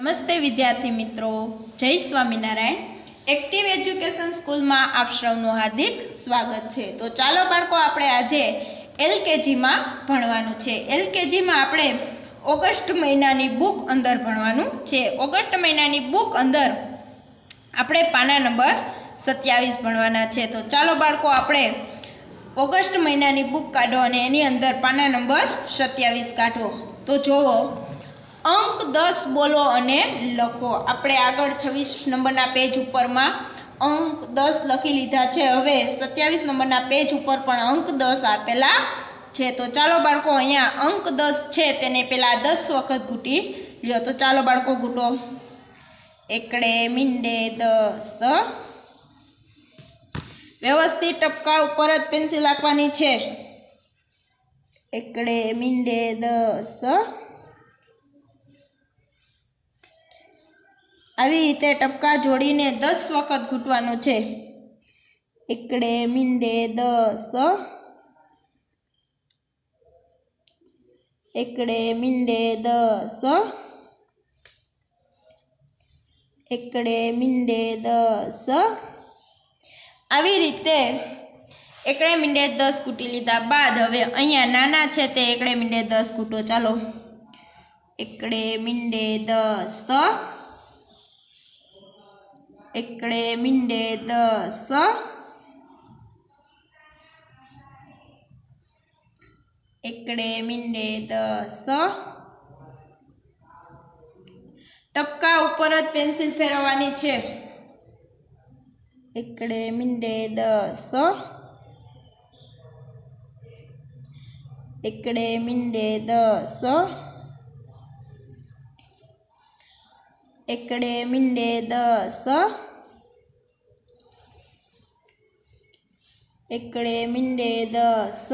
नमस्ते विद्यार्थी मित्रों, जय स्वामीनारायण। एक्टिव एज्युकेशन स्कूल में आप सौનું हार्दिक स्वागत है। तो चलो बाळको, आपणे आजे एलकेजी में भणवानुं छे। एलकेजी में आपणे ऑगस्ट महीनानी बुक अंदर भणवानुं छे। ऑगस्ट महीनानी बुक अंदर आपणे पाना नंबर 27 भणवाना छे। तो चलो बाळको, आपणे ऑगस्ट महीनानी बुक काढो अने एनी अंदर पाना नंबर 27 काढो। तो जोवो, अंक 10 बोलो अने लखो। आपणे आगळ 26 नंबरना पेज उपर में अंक 10 लखी लीधा छे। हवे 27 नंबरना पेज उपर पण अंक 10 आपेला छे। तो चालो बाळको, अहींया अंक 10 छे तेने पेला 10 वखत घूंटी ल्यो। तो चालो बाळको, घूंटो। एकड़े मींडे 10। व्यवस्थित टपका उपर ज पेन्सिल नाखवानी छे। एकड़े मींडे 10। આવી રીતે ટપકા જોડીને 10 વખત ઘૂંટવાનું છે। એકડે મીંડે 10। એકડે મીંડે 10। એકડે મીંડે 10। આવી રીતે એકડે મીંડે 10 ઘૂંટી લીધા બાદ હવે અહીંયા નાના છે તે એકડે મીંડે 10 ઘૂંટો। ચાલો, એકડે મીંડે 10। एकड़े मींडे 10। एकड़े मींडे 10। टपका ऊपर ज पेन्सिल फेरववानी छे। एकड़े मींडे 10। एकड़े मींडे 10। एकड़े मींडे 10। एकड़े मींडे 10।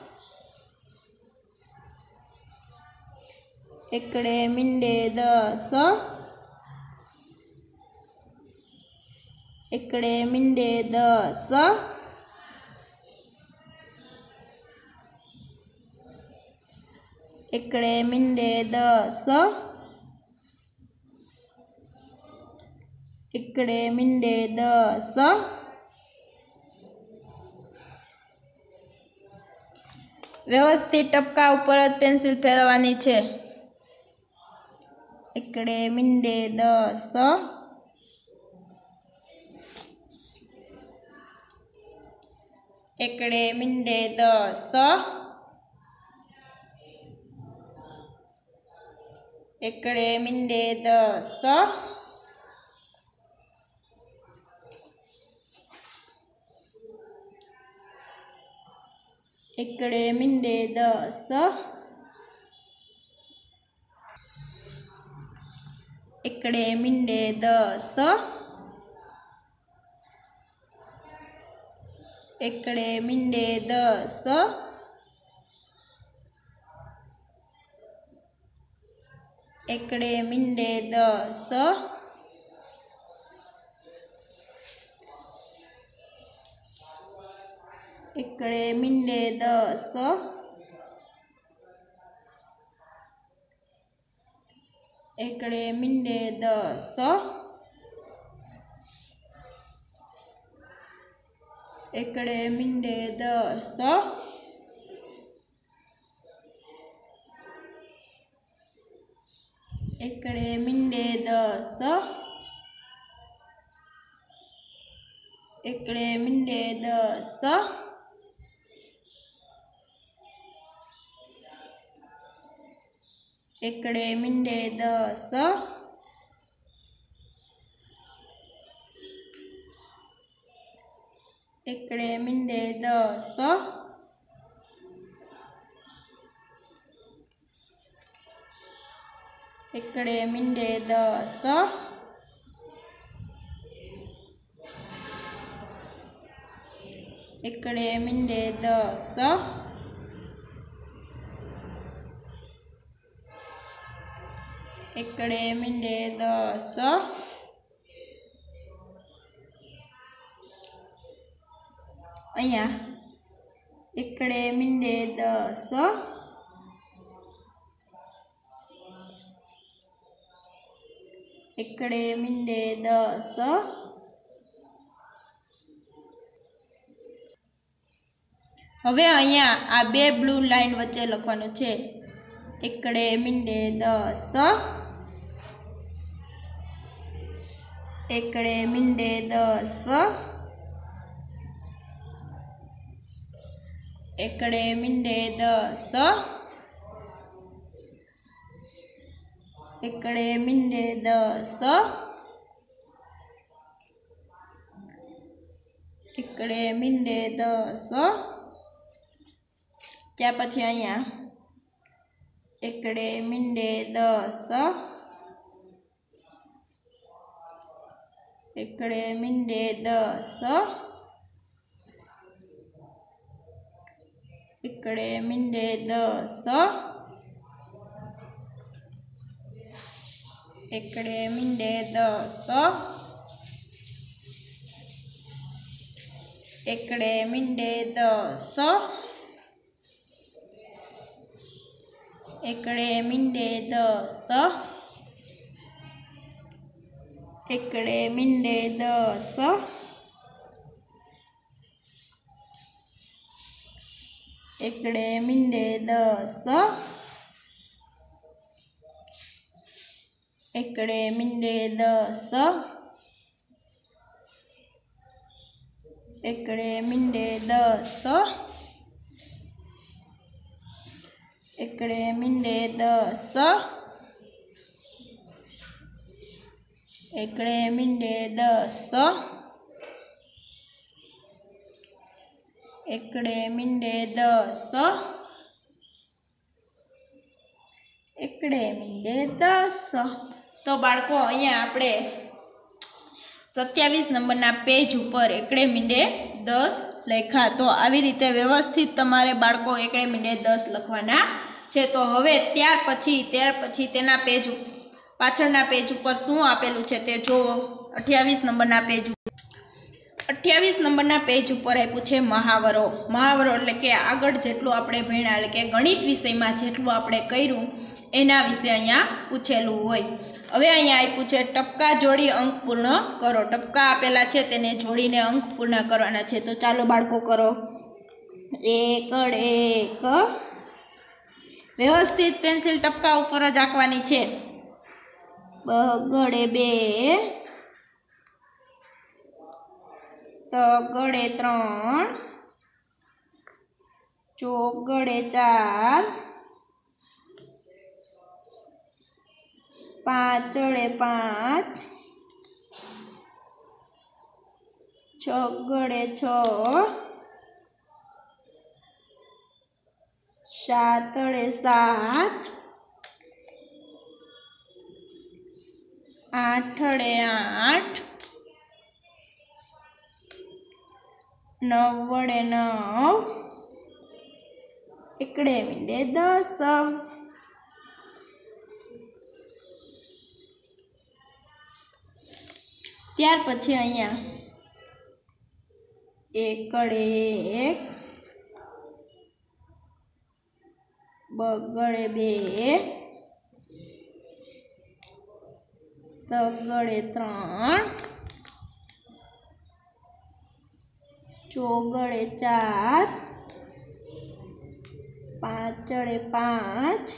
एकड़े मींडे 10। एकड़े मींडे 10। एकड़े मींडे 10। एकड़े मींडे 10। व्यवस्थित टपका ऊपर ज पेन्सिल फेरववानी छे। एकड़े मींडे 10। एकड़े मींडे 10। एकड़े मींडे 10। एकड़े मींडे 10। एकड़े मींडे 10। एकड़े मींडे 10। एकड़े मींडे 10। एकड़े मींडे 10। एकड़े मींडे 10। एकड़े मींडे 10। एकड़े मींडे 10। एकड़े मींडे 10। एकड़े मींडे 10। एकड़े मींडे 10। एकड़े मींडे 10। एकड़े मींडे 10। एकड़े मींडे 10। अहींया एकड़े मींडे 10। एकड़े मींडे 10। हवे अहींया आ बे ब्लू लाइन वच्चे लखवानुं छे एकड़े मींडे 10। एकड़े मींडे 10। एकड़े मींडे 10। एकड़े मींडे 10। एकड़े मींडे 10। त्या पछी अहींया एकड़े मींडे 10। एकड़े मींडे 10। एकड़े मींडे 10। एकड़े मींडे 10। एकड़े मींडे 10। एकड़े मींडे 10। एकड़े मींडे 10। एकड़े मींडे 10। एकड़े मींडे 10। एकड़े मींडे 10। एकड़े मींडे 10। एकड़े मींडे 10। एकड़े मींडे 10। एकड़े मींडे 10। तो बाळको अहींया आपणे 27 नंबरना पेज पर एकड़े मींडे 10 लख्या। तो आवी रीते व्यवस्थित तमारे बाळको एकड़े मींडे 10 लखवाना छे। तो हवे त्यार पछी तेना पेज पाछळना पेज पर शुं आपेलुं छे ते जोवो। 28 नंबरना पेज 28 नंबरना पेज पर आप्युं छे महावरो। महावरो एटले के आगळ जेटલું આપણે ભણ્યા એટલે કે ગણિત વિષયમાં જેટલું આપણે કર્યું એના વિશે અહીંયા પૂછેલું હોય। હવે અહીંયા આપ્યું છે ટપકા જોડી અંક પૂર્ણ કરો। ટપકા આપેલા છે તેને જોડીને અંક પૂર્ણ કરવાના છે। તો ચાલો બાળકો કરો। 1 1 વ્યવસ્થિત પેન્સિલ ટપકા ઉપર જ આંકવાની છે। 2 2 3 3 4 5 5 6 6 7 7 8 8 9 9 एकड़े मींडे 10। त्यार पछी अहींया एकड़े 1 बगड़े 2 तगड़े 3 चौगड़े 4 पांचड़े 5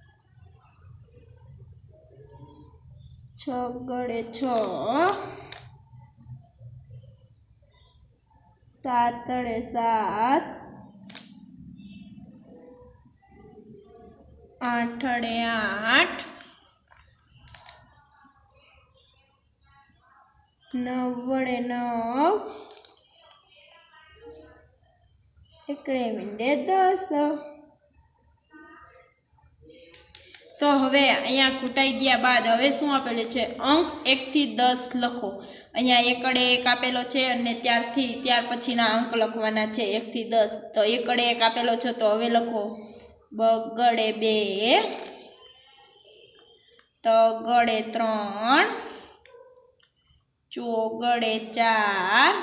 छगड़े 6 सातड़े 7 आठड़े 8 नवड़े 9 एकड़े मींडे 10। तो हवे अहींया खूटाई गया बाद हवे शुं आपेलुं छे अंक 1 થી 10 लखो। अहींया एकड़े 1 आपेलो छे अने त्यार पछीना अंक लखवाना छे 1 થી 10। तो एकड़े 1 आपेलो छे तो हवे लखो बगड़े 2 तगड़े 3 चौगड़े 4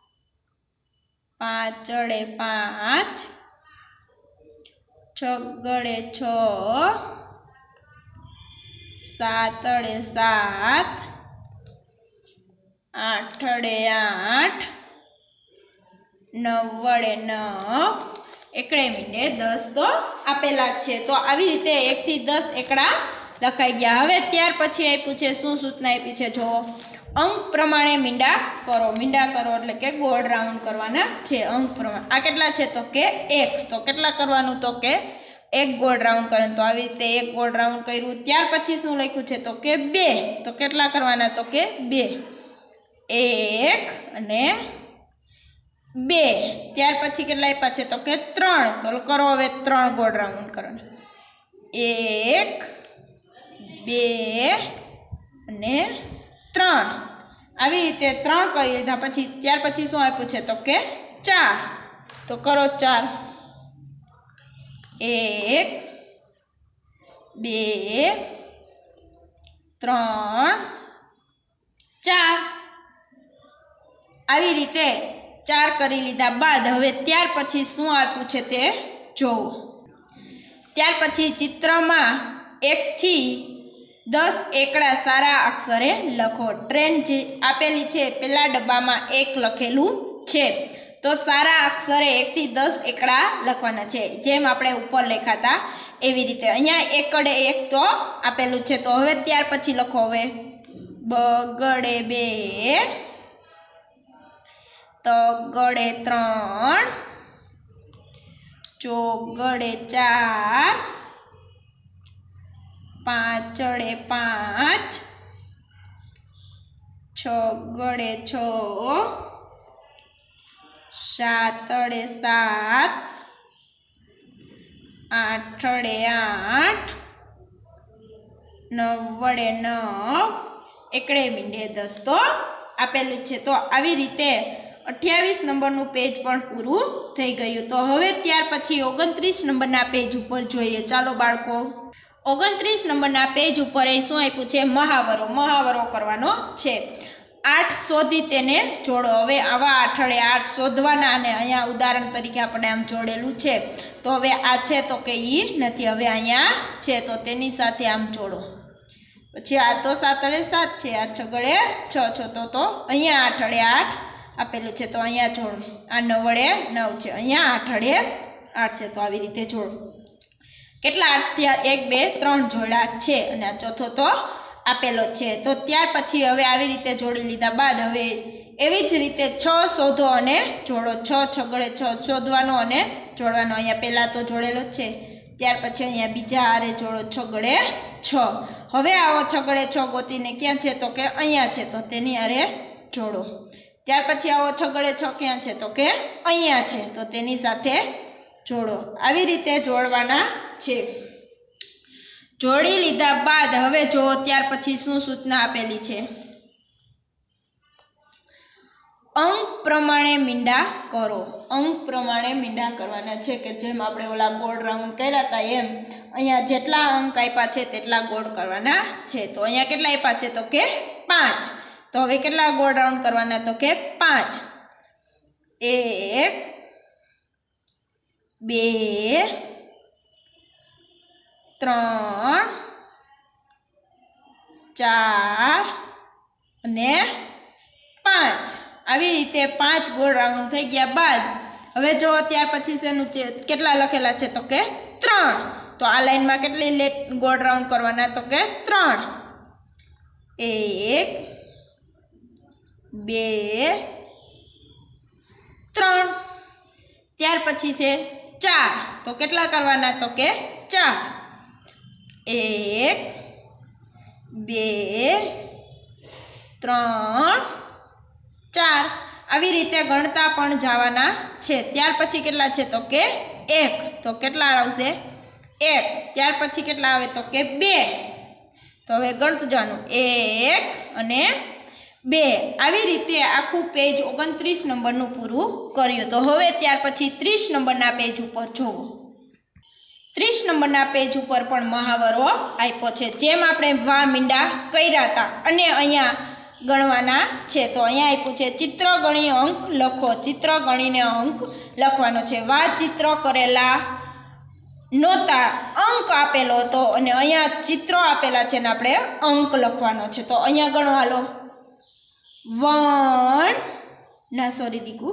पांचड़े 5 छगड़े 6 7 અડે 7, 8 અડે 8, 9 વડે 9, એકડે મીંડે 10 તો આપેલા છે। તો આવી રીતે 1 થી 10 એકડા લખાઈ ગયા। હવે ત્યાર પછી આપ્યું છે શું સૂચના આપી છે જો અંક પ્રમાણે મીંડા કરો। મીંડા કરો એટલે કે ગોળ રાઉન્ડ કરવાના છે અંક પ્રમાણે। આ કેટલા છે તો કે 1, તો કેટલા કરવાનું તો કે 1 ગોળ રાઉન્ડ કરવાનું। તો આવી રીતે 1 ગોળ રાઉન્ડ કર્યું। ત્યાર પછી શું લખ્યું છે તો કે 2, તો કેટલા કરવાના તો કે 2, 1 અને 2। ત્યાર પછી કેટલા આપ્યા છે તો કે 3, તો કરો હવે 3 ગોળ રાઉન્ડ કરવાના, 1, 2 અને 3। આવી રીતે 3 કરી લીધા પછી ત્યાર પછી શું આપ્યું છે તો કે 4, તો કરો 4, 1, 2, 3, 4। આવી રીતે 4 કરી લીધા બાદ હવે ત્યાર પછી શું આપ્યું છે તે જોવો। ત્યાર પછી ચિત્રમાં 1 થી 10 એકડા સારા અક્ષરે લખો। ટ્રેન જે આપેલી છે પેલા ડબ્બામાં 1 લખેલું છે, તો સારા અક્ષરે 1 થી 10 એકડા લખવાના છે, જેમ આપણે ઉપર લખાતા એવી રીતે। અહીંયા 1 અડે 1 તો આપેલું છે, તો હવે ત્યાર પછી લખો હવે બગડે 2, તગડે 3, ચોગડે 4, પાંચડે 5, છગડે 6, સાતડે 7, આઠડે 8, નવડે 9, એકડે મીંડે 10 તો આપેલું છે। તો આવી રીતે 28 નંબરનું પેજ પણ પૂરું થઈ ગયું। તો હવે ત્યાર પછી 29 નંબરના પેજ ઉપર જોઈએ। ચાલો બાળકો 29 નંબરના પેજ ઉપર એ શું આપ્યું છે મહાવરો। મહાવરો કરવાનો છે। 8 શોધી તેને જોડો। હવે આવા 8 અડે 8 શોધવાના, અને અહીંયા ઉદાહરણ તરીકે આપણે આમ જોડેલું છે, તો હવે આ છે તો કે ઈ નથી, હવે અહીંયા છે તો તેની સાથે આમ જોડો। પછી આ તો 7 અડે 7 છે, આ છગડે 6 છો, તો અહીંયા 8 અડે 8 આપેલું છે, તો અહીંયા જોડો। આ 9 અડે 9 છે, અહીંયા 8 અડે 8 છે, તો આવી રીતે જોડો। કેટલા 8 થયા 1 2 3 જોડ્યા છે, અને આ ચોથો તો આપેલો છે। તો ત્યાર પછી હવે આવી રીતે જોડી લીધા બાદ હવે એવી જ રીતે 6 શોધો અને જોડો। 6 છગડે 6 શોધવાનો અને જોડવાનો। અહીંયા પહેલાં તો જોડેલો જ છે, ત્યાર પછી અહીંયા બીજા હારે જોડો છગડે 6। હવે આવો છગડે 6 ગોતીને ક્યાં છે તો કે અહીંયા છે, તો તેની હારે જોડો। ત્યાર પછી આવો છગડે 6 ક્યાં છે તો કે અહીંયા છે, તો તેની સાથે જોડો। આવી રીતે જોડવાના છે। જોડી લીધા બાદ હવે જો ત્યાર પછી શું સૂચના આપેલી છે, અંક પ્રમાણે મીંડા કરો। અંક પ્રમાણે મીંડા કરવાના છે, કે જેમ આપણે ઓલા ગોળ રાઉન્ડ કર્યા હતા એમ અહીંયા જેટલા અંક આપ્યા છે તેટલા ગોળ કરવાના છે। તો અહીંયા કેટલા આપ્યા છે તો કે 5, તો હવે કેટલા ગોળ રાઉન્ડ કરવાના તો કે 5, 1, 2, 3, 4 અને 5। આવી રીતે 5 ગોળ રાઉન્ડ થઈ ગયા બાદ હવે જો ત્યાર પછી શેનું કેટલા લખેલા છે તો કે 3, તો આ લાઈનમાં કેટલી ગોળ રાઉન્ડ કરવાના તો કે 3, 1, 2, 3। ત્યાર પછી છે 4, તો કેટલા કરવાના તો કે 4, 1, 2, 3, 4। આવી રીતે ગણતા પણ જવાના છે। ત્યાર પછી કેટલા છે તો કે 1, તો કેટલા આવશે 1, ત્યાર પછી કેટલા આવે તો કે 2, તો હવે ગણતું જવાનું 1 અને 2। આવી રીતે આખું પેજ 29 નંબરનું પૂરું કર્યું। તો હવે ત્યાર પછી 30 નંબરના પેજ ઉપર જોવો। 30 નંબરના પેજ ઉપર પણ મહાવરો આપ્યો છે, જેમ આપણે વા મીંડા કર્યા હતા અને અહીંયા ગણવાના છે। તો અહીંયા આપ્યું છે ચિત્ર ગણી અંક લખો। ચિત્ર ગણીને અંક લખવાનો છે। વા ચિત્ર કરેલા નહોતા અંક આપેલો હતો અને અહીંયા ચિત્રો આપેલા છે ને આપણે અંક લખવાનો છે. તો અહીંયા ગણો હાલો 1 ના સોરી દીકુ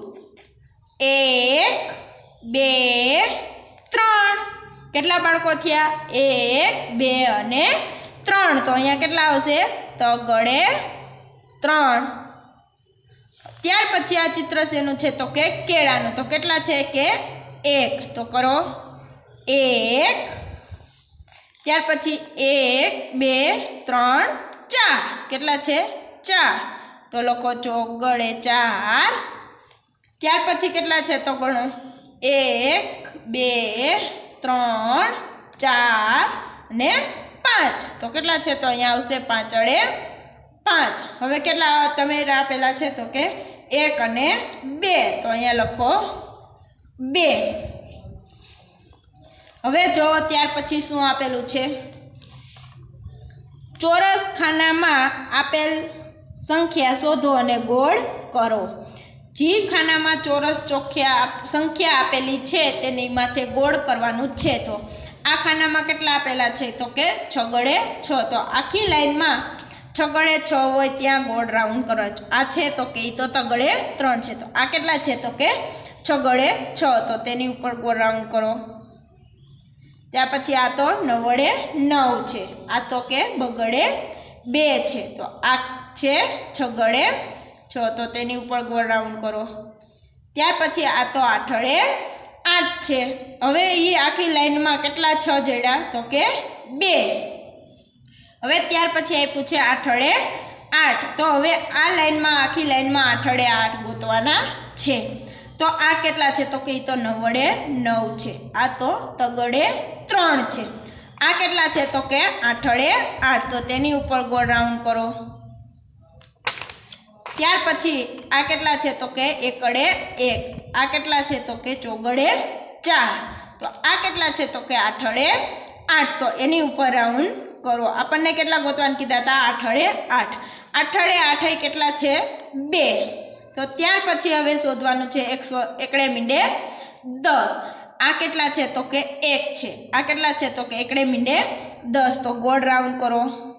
1 2 3 કેટલા બાળકો થયા 1 2 અને 3. તો અહીંયા કેટલા આવશે તગડે 3. ત્યાર પછી આ ચિત્ર શેનું છે તો કે કેળાનું. તો કેટલા છે કે 1. તો કરો 1. ત્યાર પછી 1 2 3 4 કેટલા છે 4. તો લખો ચોગડે 4. ત્યાર પછી કેટલા છે તો ગણો 1 2 3 4 અને 5. તો કેટલા છે તો અહીંયા આવશે 5 5. હવે કેટલા તમે આપેલા છે તો કે 1 અને 2. તો અહીંયા લખો 2. હવે જો ત્યાર પછી શું આપેલું છે ચોરસ ખાનામાં આપેલ સંખ્યા શોધો અને ગોળ કરો. જે ખાનામાં ચોરસ સંખ્યા આપેલી છે તેની માથે ગોળ કરવાનું છે. તો આ ખાનામાં કેટલા આપેલા છે તો કે 6 × 6. તો આખી લાઈનમાં 6 × 6 હોય ત્યાં ગોળ રાઉન્ડ કરો. આ છે તો કે તો તગડે 3 છે. તો આ કેટલા છે તો કે 6 × 6. તો તેની ઉપર ગોળ રાઉન્ડ કરો. ત્યાર પછી આ તો 9 × 9 છે. આ તો કે બગડે 2 છે. તો આ છે 6 × 6. તો તેની ઉપર ગોળ રાઉન્ડ કરો. ત્યાર પછી આ તો 8 × 8 છે. હવે એ આખી લાઈનમાં કેટલા 6 જડ્યા તો કે 2. હવે ત્યાર પછી આપ્યું છે 8 × 8. તો હવે આ લાઈનમાં આખી લાઈનમાં 8 × 8 ગોતવાના છે. તો આ કેટલા છે તો કે તો 9 × 9 છે. આ તો તગડે 3 છે. આ કેટલા છે તો કે 8 × 8. તો તેની ઉપર ગોળ રાઉન્ડ કરો. ત્યાર પછી આ કેટલા છે તો કે 1 × 1. આ કેટલા છે તો કે ચોગડે 4. તો આ કેટલા છે તો કે 8 × 8. તો એની ઉપર રાઉન્ડ કરો. આપણને કેટલા ગોતવાના કીધા હતા 8 × 8. 8 × 8 કેટલા છે 2. તો ત્યાર પછી હવે શોધવાનું છે 1 મીંડે 10. આ કેટલા છે તો કે 1 છે. આ કેટલા છે તો કે 1 મીંડે 10. તો ગોળ રાઉન્ડ કરો.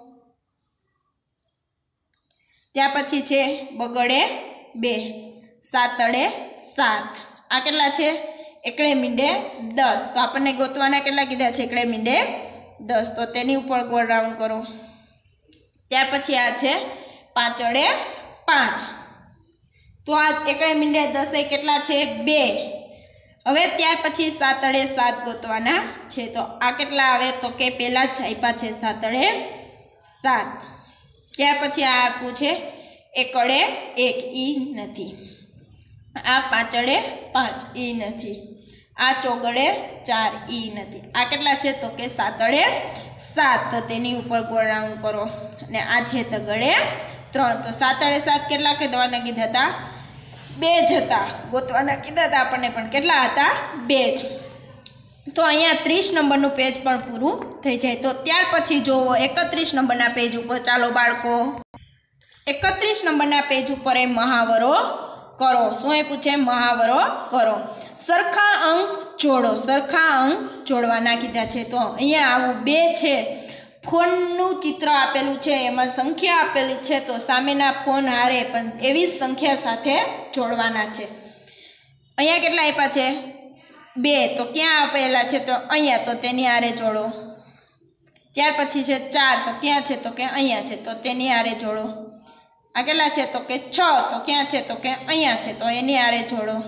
ત્યાર પછી છે બગડે 2. 7 × 7. આ કેટલા છે 1 મીંડે 10. તો આપણને ગોતવાના કેટલા કીધા છે 1 મીંડે 10. તો તેની ઉપર ગોળ રાઉન્ડ કરો. ત્યાર પછી આ છે 5 × 5. તો આ 1 મીંડે 10 કેટલા છે 2. હવે ત્યાર પછી 7 × 7 ગોતવાના છે. તો આ કેટલા આવે તો કે પહેલાં જ આપ્યા છે 7 × 7. ત્યાર પછી આ આપ્યું છે 1 × 1 ઈ નથી. આ 5 × 5 ઈ નથી. આ ચોગડે 4 ઈ નથી. આ કેટલા છે તો કે 7 × 7. તો તેની ઉપર ગોળ રાઉન્ડ કરો. અને આ છે તગડે 3. તો 7 × 7 કેટલા કહેવાના કીધા હતા 2 જ હતા. ગોતવાના કીધા હતા આપણને પણ કેટલા હતા 2 જ. તો અહીંયા 30 નંબરનું પેજ પણ પૂરું થઈ જાય. તો ત્યાર પછી જોવો 31 નંબરના પેજ ઉપર ચાલો બાળકો 31 નંબરના પેજ ઉપર એ મહાવરો કરો. શું એ પૂછે મહાવરો કરો. સરખા અંક જોડો. સરખા અંક જોડવાના કીધા છે. તો અહીંયા આવું 2 છે. ફોનનું ચિત્ર આપેલું છે એમાં સંખ્યા આપેલી છે. તો સામેના ફોન હારે પણ એવી જ સંખ્યા સાથે જોડવાના છે. અહીંયા કેટલા આપ્યા છે 2. તો ક્યાં આપેલા છે તો અહીંયા. તો તેની હારે જોડો. ત્યાર પછી છે 4. તો ક્યાં છે તો કે અહીંયા છે. તો તેની હારે જોડો. આ કેટલા છે તો કે 6. તો ક્યાં છે તો કે અહીંયા છે. તો એની હારે જોડો.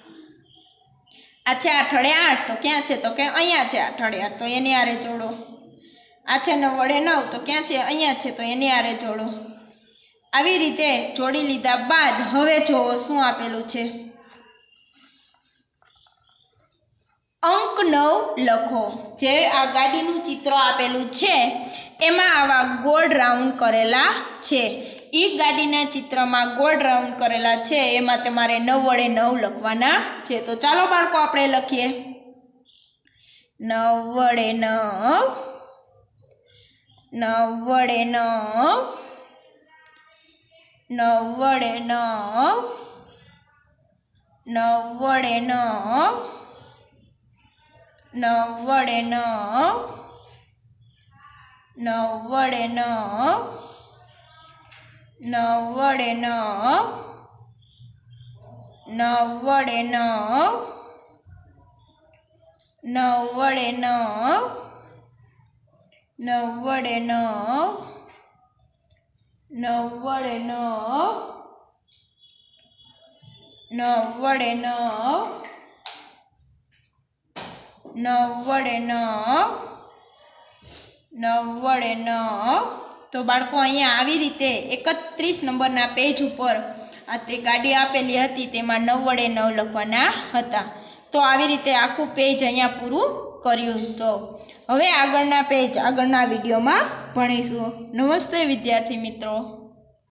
આ છે 8 × 8. તો ક્યાં છે તો કે અહીંયા છે 8 × 8. તો એની હારે જોડો. આ છે 9 × 9. તો ક્યાં છે અહીંયા છે. તો એની હારે જોડો. આવી રીતે જોડી લીધા બાદ હવે જોવો શું આપેલું છે. અંક 9 લખો. જે આ ગાડીનું ચિત્ર આપેલું છે એમાં આવા ગોળ રાઉન્ડ કરેલા છે. એ ગાડીના ચિત્રમાં ગોળ રાઉન્ડ કરેલા છે એમાં તમારે 9 વડે 9 લખવાના છે. તો ચાલો બાળકો આપણે લખીએ 9 વડે 9. 9 વડે 9. 9 વડે 9. 9 વડે 9. 9 વડે 9, 9 વડે 9, 9 વડે 9, 9 વડે 9, 9 વડે 9, 9 વડે 9, 9 વડે 9, 9 વડે 9, 9 વડે 9, 9 વડે 9. તો બાળકો અહીંયા આવી રીતે 31 નંબરના પેજ ઉપર આ તે ગાડી આપેલી હતી તેમાં 9 વડે 9 લખવાના હતા. તો આવી રીતે આખું પેજ અહીંયા પૂરું કર્યું. તો હવે આગળના પેજ આગળના વિડીયોમાં ભણીશું. નમસ્તે વિદ્યાર્થી મિત્રો.